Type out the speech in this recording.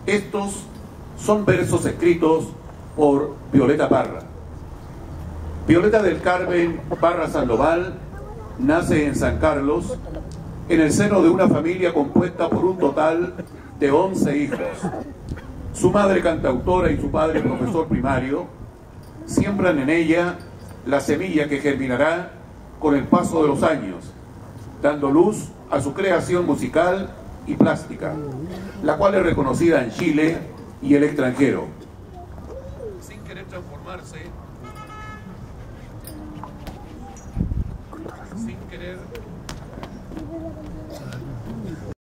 Estos son versos escritos por Violeta Parra. Violeta del Carmen Parra Sandoval nace en San Carlos, en el seno de una familia compuesta por un total de 11 hijos. Su madre cantautora y su padre profesor primario siembran en ella la semilla que germinará con el paso de los años, dando luz a su creación musical y plástica, la cual es reconocida en Chile y el extranjero. Sin querer transformarse, sin querer